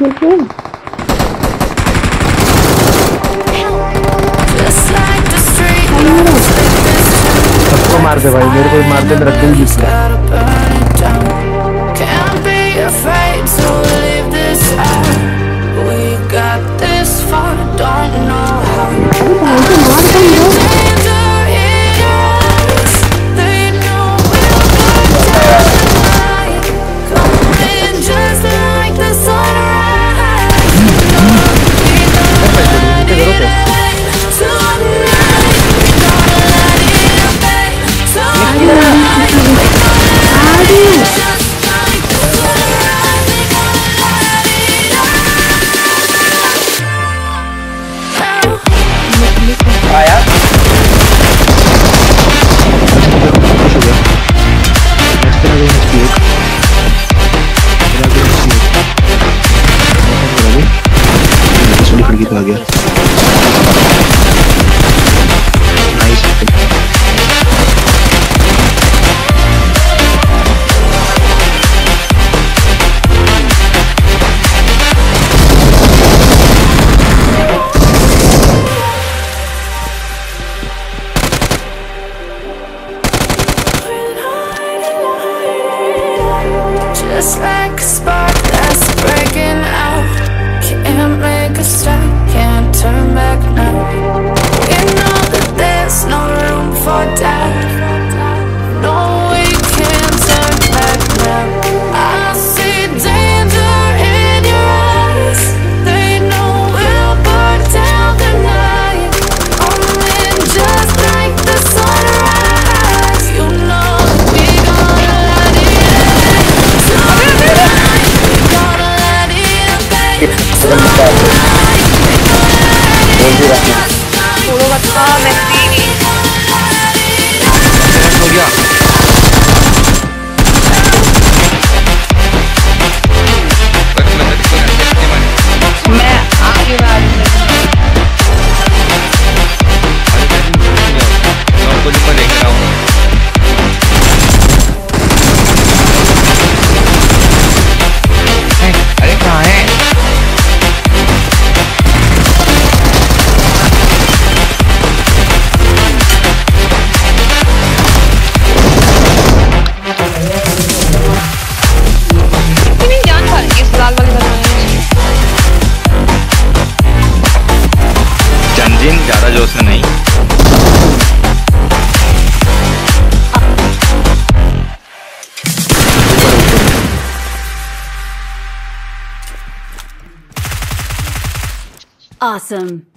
खेल खेल। सबको मार दे भाई, मेरे को भी मार दे, मेरा दिल जीत गया। आ गया। Just like a spark that's breaking out, can't make a stop, can't turn back now. We know that there's no room for doubt. No, we can't turn back now. I see danger in your eyes. They know we'll burn down the night. Only just like the sunrise. You know we gonna let it tonight. We gonna let it tonight. थोड़ा बच्चा मेहंदी हो गया। मैं आगे बात अरे कहाँ है? ज़्यादा जोश में नहीं। Awesome.